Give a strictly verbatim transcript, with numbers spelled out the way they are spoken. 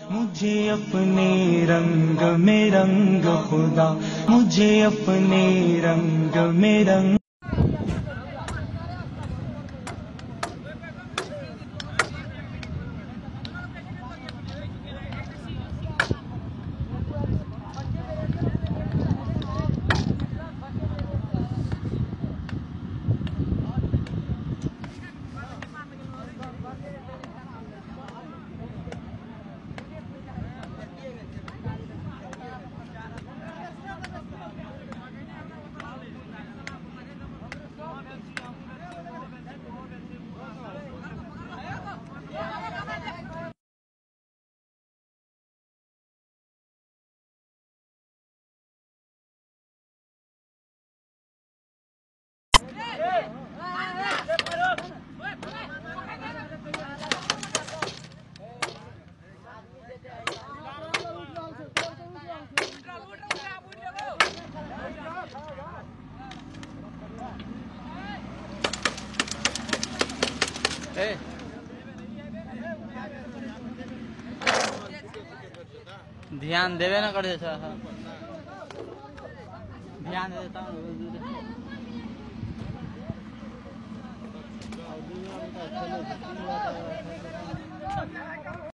मुझे अपने रंग में रंग खुदा, मुझे अपने रंग में रंग। ध्यान देवे ना कर देता ध्यान देता हूँ।